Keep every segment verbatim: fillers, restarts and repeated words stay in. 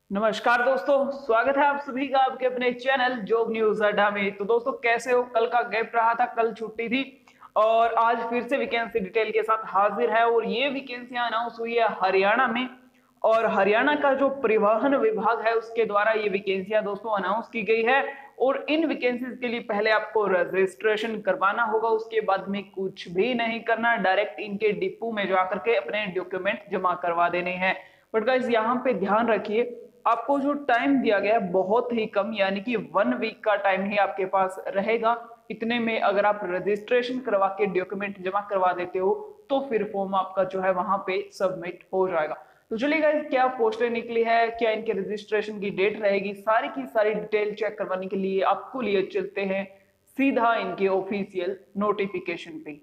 नमस्कार दोस्तों, स्वागत है आप सभी का आपके अपने चैनल जॉब न्यूज अड्डा में। तो दोस्तों कैसे हो? कल का गैप रहा था, कल छुट्टी थी और आज फिर से वैकेंसी डिटेल के साथ हाजिर है। और ये वैकेंसियां अनाउंस हुई है हरियाणा में और हरियाणा का जो परिवहन विभाग है उसके द्वारा ये वैकेंसियां दोस्तों अनाउंस की गई है। और इन वैकेंसीज के लिए पहले आपको रजिस्ट्रेशन करवाना होगा, उसके बाद में कुछ भी नहीं करना, डायरेक्ट इनके डिपो में जाकर के अपने डॉक्यूमेंट जमा करवा देने हैं। बट गाइस यहाँ पे ध्यान रखिए, आपको जो टाइम दिया गया है बहुत ही कम, यानी कि वन वीक का टाइम ही आपके पास रहेगा। इतने में अगर आप रजिस्ट्रेशन करवा के डॉक्यूमेंट जमा करवा देते हो तो फिर फॉर्म आपका जो है वहां पे सबमिट हो जाएगा। तो चलिए गाइस, क्या पोस्टें निकली है, क्या इनके रजिस्ट्रेशन की डेट रहेगी, सारी की सारी डिटेल चेक करवाने के लिए आपको लिए चलते हैं सीधा इनके ऑफिशियल नोटिफिकेशन पे।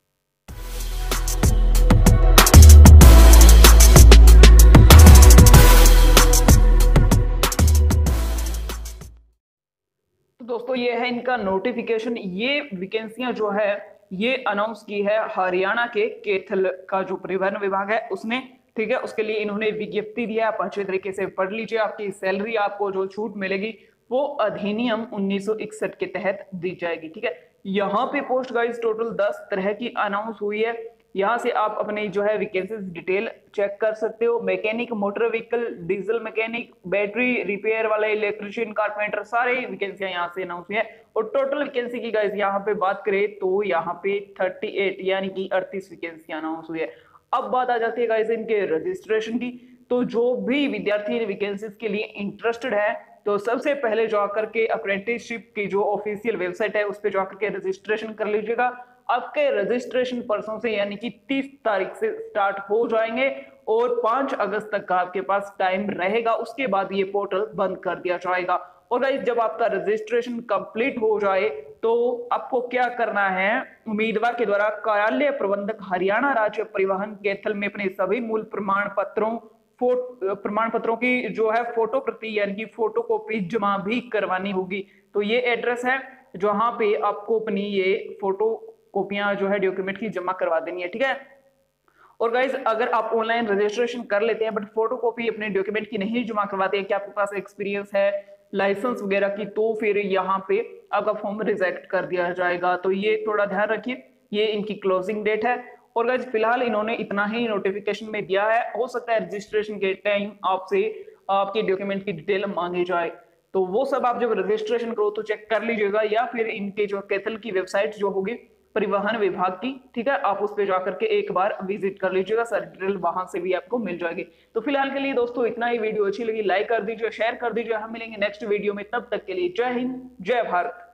दोस्तों ये है इनका नोटिफिकेशन। ये वैकेंसियां जो है ये अनाउंस की है हरियाणा के कैथल का जो परिवहन विभाग है उसने, ठीक है। उसके लिए इन्होंने विज्ञप्ति दिया, आप अच्छे तरीके से पढ़ लीजिए। आपकी सैलरी, आपको जो छूट मिलेगी वो अधिनियम उन्नीस सौ इकसठ के तहत दी जाएगी, ठीक है। यहाँ पे पोस्ट गाइस टोटल दस तरह की अनाउंस हुई है। यहाँ से आप अपनी जो है वैकेंसीज डिटेल चेक कर सकते हो। Mechanic, motor vehicle, diesel mechanic, battery repair वाले, इलेक्ट्रिशियन, कारपेंटर, सारे वैकेंसियां यहाँ से अनाउंस हुई है। और टोटल वैकेंसी की गाइस यहाँ पे बात करें तो यहाँ पे अड़तीस यानी कि अड़तीस वैकेंसियां अनाउंस हुई है। अब बात आ जाती है गाइस इनके रजिस्ट्रेशन की। तो जो भी विद्यार्थी वैकेंसीज के लिए इंटरेस्टेड है तो सबसे पहले जाकर के अप्रेंटिसशिप की जो ऑफिशियल वेबसाइट है उस पर जाकर के रजिस्ट्रेशन कर लीजिएगा। आपके रजिस्ट्रेशन परसों से यानी कि तीस तारीख से स्टार्ट हो जाएंगे और पांच अगस्त तक का आपके पास टाइम रहेगा। उसके बाद ये पोर्टल बंद कर दिया जाएगा। और गाइस जब आपका रजिस्ट्रेशन कंप्लीट हो जाए तो आपको क्या करना है, उम्मीदवार के द्वारा कार्यालय प्रबंधक हरियाणा राज्य परिवहन कैथल में अपने सभी मूल प्रमाण पत्रों प्रमाण पत्रों की जो है फोटो प्रति यानी कि फोटो कॉपी जमा भी करवानी होगी। तो ये एड्रेस है जहां पे आपको अपनी ये फोटो कॉपियां जो है डॉक्यूमेंट की जमा करवा देनी है, ठीक है। और गाइज अगर आप ऑनलाइन रजिस्ट्रेशन कर लेते हैं बट फोटो कॉपी अपने डॉक्यूमेंट की नहीं जमा करवाते हैं, कि आपके पास एक्सपीरियंस है लाइसेंस वगैरह की, तो फिर यहाँ पे आपका फॉर्म रिजेक्ट कर दिया जाएगा। तो ये थोड़ा ध्यान रखिए, ये इनकी क्लोजिंग डेट है। और गाइज फिलहाल इन्होंने इतना ही नोटिफिकेशन में दिया है। हो सकता है रजिस्ट्रेशन के टाइम आपसे आपके डॉक्यूमेंट की डिटेल मांगी जाए, तो वो सब आप जब रजिस्ट्रेशन करो तो चेक कर लीजिएगा, या फिर इनके जो कैथल की वेबसाइट जो होगी परिवहन विभाग की, ठीक है, आप उस पे जाकर के एक बार विजिट कर लीजिएगा, सारी डिटेल वहां से भी आपको मिल जाएगी। तो फिलहाल के लिए दोस्तों इतना ही। वीडियो अच्छी लगी लाइक कर दीजिए, शेयर कर दीजिए। हम मिलेंगे नेक्स्ट वीडियो में, तब तक के लिए जय हिंद, जय भारत।